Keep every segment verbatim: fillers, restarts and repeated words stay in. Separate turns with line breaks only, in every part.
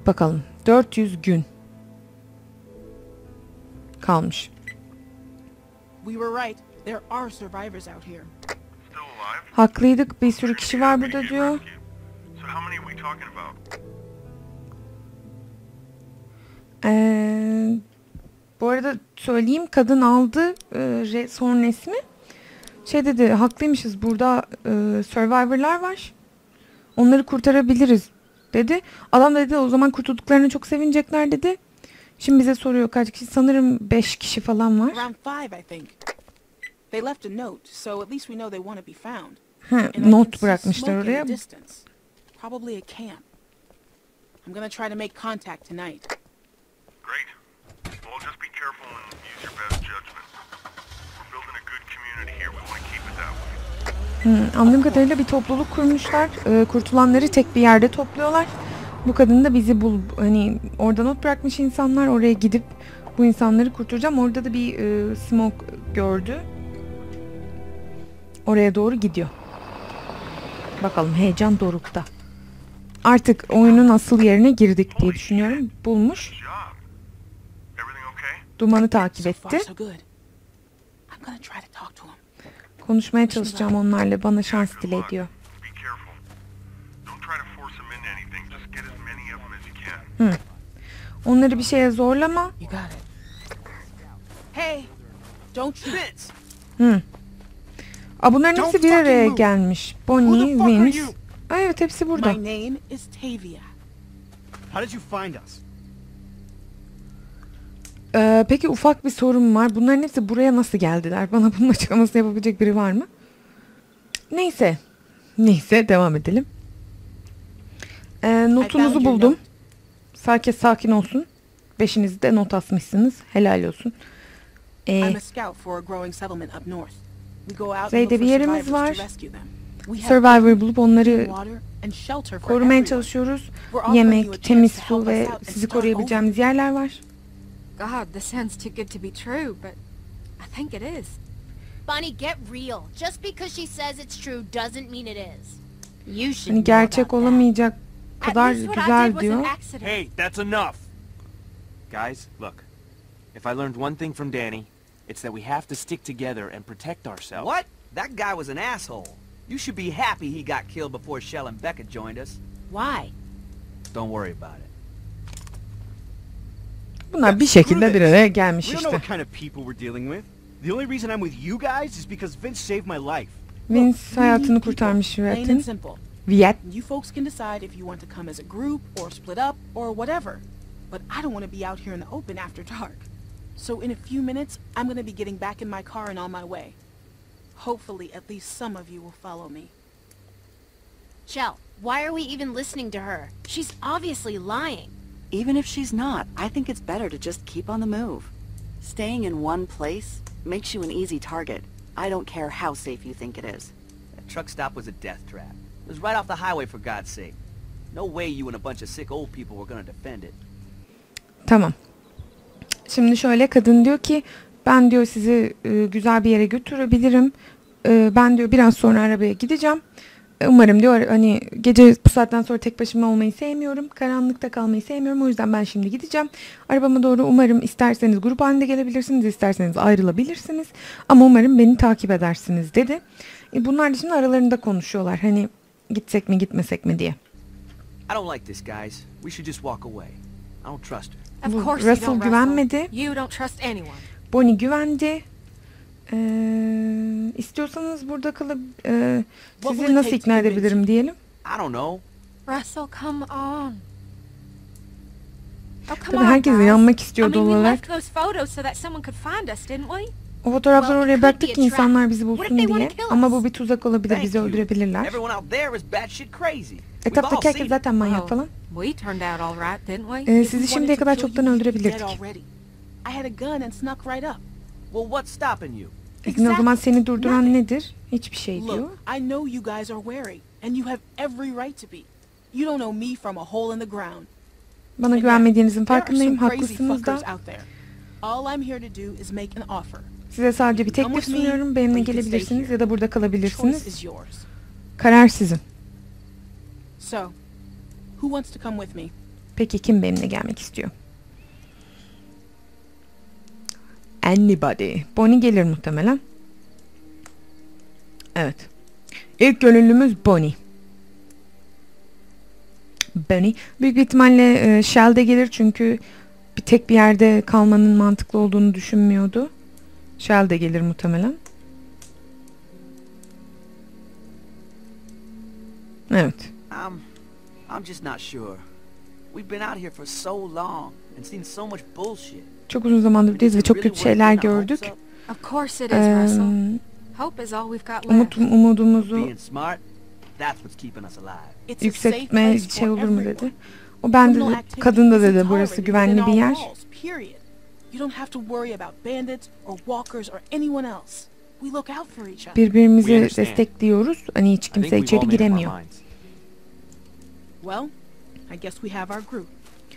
Bakalım. dört yüz gün kalmış. Haklıydık. Bir sürü kişi var burada diyor. Ee, bu arada söyleyeyim, kadın aldı e, son resmi. Şey dedi, haklıymışız, burada e, survivor'lar var. Onları kurtarabiliriz dedi. Adam dedi o zaman kurtulduklarına çok sevinecekler dedi. Şimdi bize soruyor kaç kişi, sanırım beş kişi falan var. Ha, not bırakmışlar oraya. Hmm, anladığım kadarıyla bir topluluk kurmuşlar. Ee, kurtulanları tek bir yerde topluyorlar. Bu kadın da bizi bul, hani orada not bırakmış insanlar, oraya gidip bu insanları kurtaracağım. Orada da bir e, smoke gördü. Oraya doğru gidiyor. Bakalım, heyecan dorukta. Artık oyunun asıl yerine girdik diye düşünüyorum. Bulmuş. Dumanı takip etti. Konuşmaya çalışacağım onlarla. Bana şans dile ediyor. Hı. Onları bir şeye zorlama. Hı. Aa, bunların hepsi bir araya gelmiş. Bonnie, Vince. Aa, evet, hepsi burada. Ee, peki ufak bir sorum var. Bunların hepsi buraya nasıl geldiler? Bana bunun açıklamasını yapabilecek biri var mı? Neyse. Neyse, devam edelim. Ee, notunuzu buldum. Herkes sakin olsun. Beşiniz de not asmışsınız. Helal olsun. Ee, Zeyde bir yerimiz var. Survivor bulup onları korumaya çalışıyoruz. Yemek, temiz su ve sizi koruyabileceğimiz yerler var.
God, this sounds too good to be true, but I think it is.
Bonnie, get real. Just because she says it's true doesn't mean it is. You should
hani gerçek olamayacak kadar güzel diyor.
Hey, that's enough. Guys, look. If I learned one thing from Danny, it's that we have to stick together and protect ourselves.
What? That guy was an asshole. You should be happy he got killed before Shell and Becca joined us.
Why?
Don't worry about it.
Bunlar bir şekilde bir araya gelmiş işte. Vince hayatını kurtarmış Viet'in. Viet.
You folks can decide if you want to come as a group or split up or whatever. But I don't want to be out here in the open after dark. So in a few minutes, I'm going to be getting back in my car and on my way. Hopefully, at least some of you will follow me.
Shell, why are we even listening to her? She's obviously lying.
Even if she's not, I think it's better to just keep on the move. Staying in one place makes you an easy target. I don't care how safe you think it is.
That truck stop was a death trap. It was right off the highway, for God's sake. No way you and a bunch of sick old people were gonna defend it.
Tamam. Şimdi şöyle, kadın diyor ki ben diyor sizi e, güzel bir yere götürebilirim. E, ben diyor biraz sonra arabaya gideceğim. Umarım diyor, hani gece bu saatten sonra tek başıma olmayı sevmiyorum. Karanlıkta kalmayı sevmiyorum. O yüzden ben şimdi gideceğim. Arabama doğru, umarım isterseniz grup halinde gelebilirsiniz, isterseniz ayrılabilirsiniz. Ama umarım beni takip edersiniz dedi. E bunlar da şimdi aralarında konuşuyorlar. Hani gitsek mi gitmesek mi diye. Bu Russell güvenmedi. Bonnie güvendi. Ee, istiyorsanız burada kalıp e, sizi nasıl ikna edebilirim diyelim.
Russell, come on.
Tabii herkes inanmak istiyor doğal olarak. O fotoğrafları oraya bıraktık ki insanlar bizi bulsun diye. Ama bu bir tuzak olabilir, bizi öldürebilirler. Etraftaki herkes zaten manyak falan. Ee, sizi şimdiye kadar çoktan öldürebilirdik.
Well, what's stopping you?
Exactly. O zaman seni durduran nedir? Hiçbir şey diyor.
Look, I know you guys are wary and you have every right to be. You don't know me from a hole in the ground.
Bana güvenmediğinizin farkındayım, haklısınız da.
All I'm here to do is make an offer.
Size sadece bir teklif sunuyorum. Benimle gelebilirsiniz ya da burada kalabilirsiniz. Karar sizin.
So, who wants to come with me?
Peki kim benimle gelmek istiyor? Anybody. Bonnie gelir muhtemelen. Evet. İlk gönüllümüz Bonnie. Bonnie. Büyük bir ihtimalle e, Shell de gelir çünkü bir tek bir yerde kalmanın mantıklı olduğunu düşünmüyordu. Shell de gelir muhtemelen. Evet.
I'm, I'm just not sure. We've been out here for so long and seen so much bullshit.
Çok uzun zamandır buradayız ve çok kötü şeyler gördük.
Of course it is,
Ee,
Russell. Hope is all we've got
umut,
left.
umudumuzu
Being smart, that's what's keeping us alive.
It's a safe
yükseltme
place
şey
for
olur mu dedi.
everyone.
O ben
Criminal
de
activity
kadın da
isn't
dedi burası
tolerated
güvenli
within
bir
our
yer.
walls, period. You don't have to worry about bandits or walkers or anyone else. We look out for each other.
Birbirimizi
We understand.
destekliyoruz. Hani hiç
I think
kimse
we've all
içeri
made up our
giremiyor.
minds.
Well, I guess we have our group.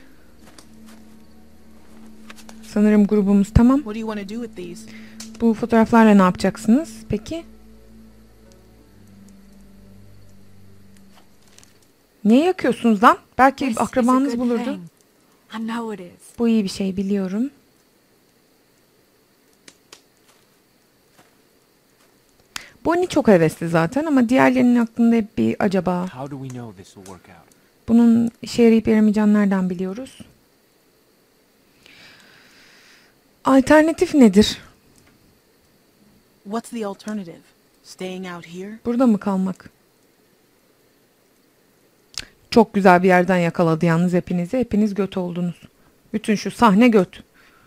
Sanırım grubumuz tamam.
What do you want to do with these?
Bu fotoğraflarla ne yapacaksınız peki? Niye yakıyorsunuz lan? Belki
This is a
akrabanız
good
bulurdu.
thing. I know it is.
Bu iyi bir şey biliyorum. Bonnie çok hevesli zaten ama diğerlerinin aklında hep bir acaba.
How do we know this will work out?
Bunun işe yarayıp yaramayacağını nereden biliyoruz? Alternatif nedir?
What's the alternative? Staying out here?
Burada mı kalmak? Çok güzel bir yerden yakaladı yalnız hepinizi. Hepiniz göt oldunuz. Bütün şu sahne göt.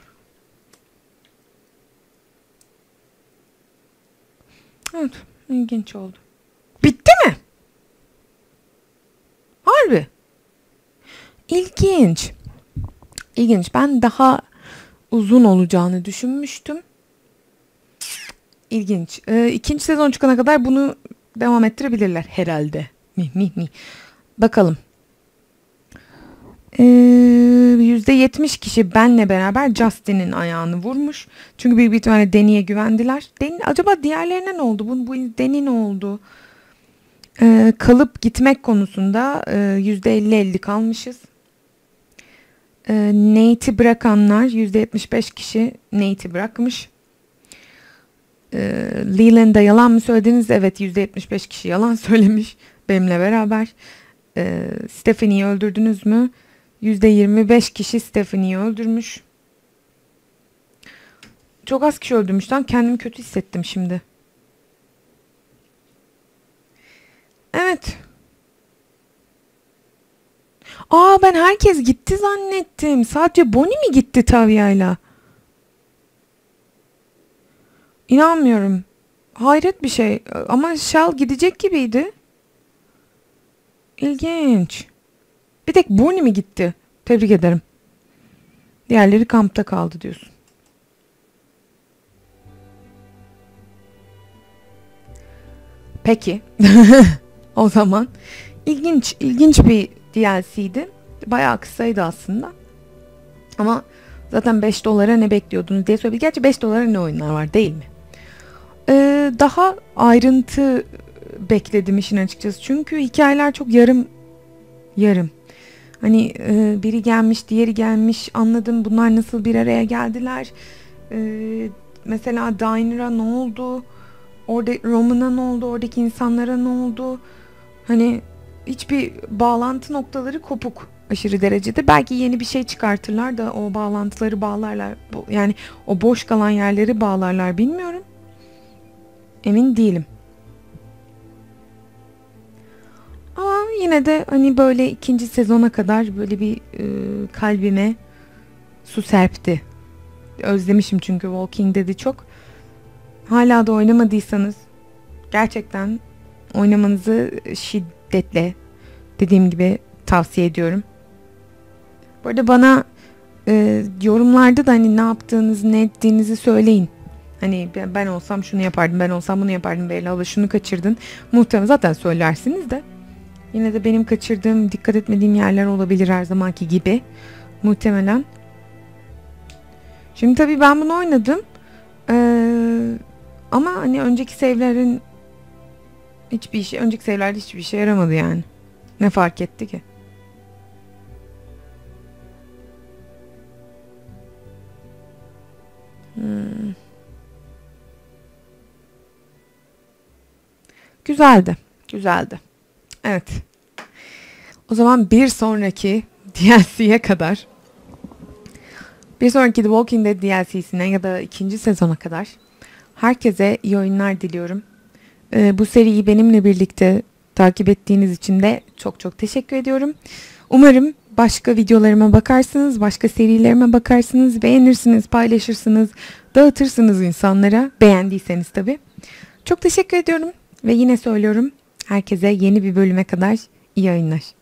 Evet, ilginç oldu. Bitti mi? Harbi. İlginç. İlginç. Ben daha uzun olacağını düşünmüştüm. İlginç. Ee, ikinci sezon çıkana kadar bunu devam ettirebilirler herhalde. Mi mi mi. Bakalım. Ee, yüzde yetmiş kişi benle beraber Justin'in ayağını vurmuş. Çünkü büyük bir ihtimalle Danny'e güvendiler. Danny, acaba diğerlerine ne oldu? Bu, bu Danny ne oldu? Ee, kalıp gitmek konusunda e, yüzde elli elli kalmışız. Ee, Nate'i bırakanlar yüzde yetmiş beş kişi Nate'i bırakmış. Ee, Leland'a yalan mı söylediniz? Evet, yüzde yetmiş beş kişi yalan söylemiş benimle beraber. Ee, Stephanie'yi öldürdünüz mü? yüzde yirmi beş kişi Stephanie'yi öldürmüş. Çok az kişi öldürmüş lan. Kendimi kötü hissettim şimdi. Evet. Aa, ben herkes gitti zannettim. Sadece Bonnie mi gitti Tavia'yla? İnanmıyorum. Hayret bir şey. Ama Shell gidecek gibiydi. İlginç. Bir tek Bonnie mi gitti? Tebrik ederim. Diğerleri kampta kaldı diyorsun. Peki. O zaman ilginç, ilginç bir D L C'ydi. Bayağı kısaydı aslında. Ama zaten beş dolara ne bekliyordunuz diye söyledi. Gerçi beş dolara ne oyunlar var değil mi? Ee, daha ayrıntı bekledim işin açıkçası. Çünkü hikayeler çok yarım yarım. Hani e, biri gelmiş, diğeri gelmiş. Anladım bunlar nasıl bir araya geldiler. E, mesela Diner'a ne oldu? Orada Roman'a ne oldu? Oradaki insanlara ne oldu? Hani hiçbir bağlantı noktaları kopuk aşırı derecede. Belki yeni bir şey çıkartırlar da o bağlantıları bağlarlar. Yani o boş kalan yerleri bağlarlar, bilmiyorum. Emin değilim. Ama yine de hani böyle ikinci sezona kadar böyle bir e, kalbime su serpti. Özlemişim çünkü Walking Dead'i çok. Hala da oynamadıysanız gerçekten oynamanızı şiddetle, dediğim gibi, tavsiye ediyorum. Bu arada bana e, yorumlarda da hani ne yaptığınızı, ne ettiğinizi söyleyin. Hani ben olsam şunu yapardım, ben olsam bunu yapardım, Beyla abla şunu kaçırdın. Muhtemelen zaten söylersiniz de. Yine de benim kaçırdığım, dikkat etmediğim yerler olabilir her zamanki gibi. Muhtemelen. Şimdi tabii ben bunu oynadım. Ee, ama hani önceki save'lerin hiçbir işe, önceki save'lerde hiçbir işe yaramadı yani. Ne fark etti ki? güzeldi. Güzeldi. Evet. O zaman bir sonraki D L C'ye kadar, bir sonraki The Walking Dead D L C'sine ya da ikinci sezona kadar herkese iyi oyunlar diliyorum. Ee, bu seriyi benimle birlikte takip ettiğiniz için de çok çok teşekkür ediyorum. Umarım başka videolarıma bakarsınız, başka serilerime bakarsınız, beğenirsiniz, paylaşırsınız, dağıtırsınız insanlara. Beğendiyseniz tabii. Çok teşekkür ediyorum ve yine söylüyorum, herkese yeni bir bölüme kadar iyi oyunlar.